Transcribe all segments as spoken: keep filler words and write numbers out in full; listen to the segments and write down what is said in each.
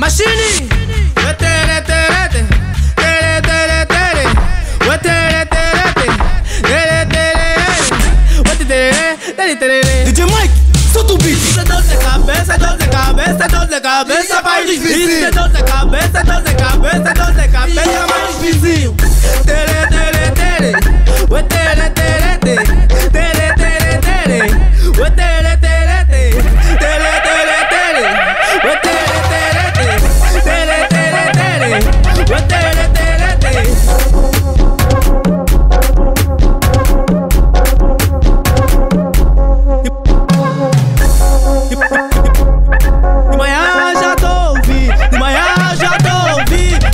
Machine! D J Mike, solta o beat. Isso é dor de cabeça, dor de cabeça, dor de cabeça, vai difícil. Isso é dor de cabeça, dor de cabeça, dor de cabeça, mais difícil. Tere, tere, tere, ué, tere, tere, tere, tere, tere, tere, ué, tere, tere, tere, tere, tere, tere, ué, tere, tere, tere, tere, tere, tere, ué, tere, tere, tere. De manhã já tô ouvindo, de manhã já tô ouvindo.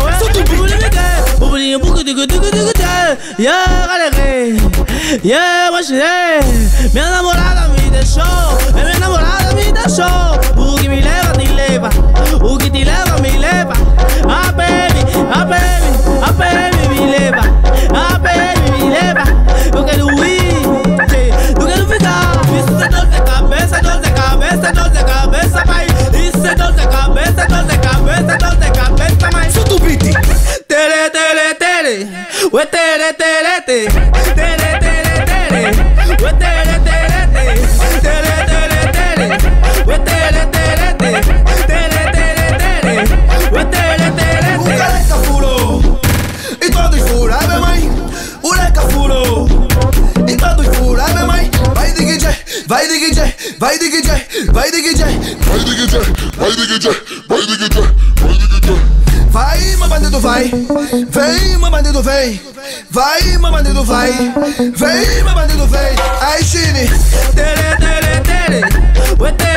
Yeah, galera, yeah, machinei. Minha namorada me deixou, é minha namorada me deixou. O que me leva, te leva, o que te leva, me leva. A baby, a baby, a baby me leva, a baby me leva. Eu quero ir, eu quero ficar. Isso é dor de cabeça, dor de cabeça, dor de cabeça, vai. Isso é dor de cabeça, dor de cabeça, dor de cabeça, mas solta o beat. Tere, tere, tere, ué, tere, tere, tere, tere, tere, tere, ué, tere, tere, tere, tere, tere, tere, ué, tere, tere, tere, tere, tere, tere, ué, tere, tere, O tere. careca furou e todos furaram, minha mãe. O careca furou e todos furaram, minha mãe. Vai de D J, vai de D J, vai de D J, vai de D J, Vai de D J, vai de D J, vai de D J, vai de D J. vai, meu bandido, vai. Vem, meu bandido, vem. Vai, meu bandido, vai. Vem, meu bandido, vem. Aí, Chine. Tere, tere, tere, ué, tere.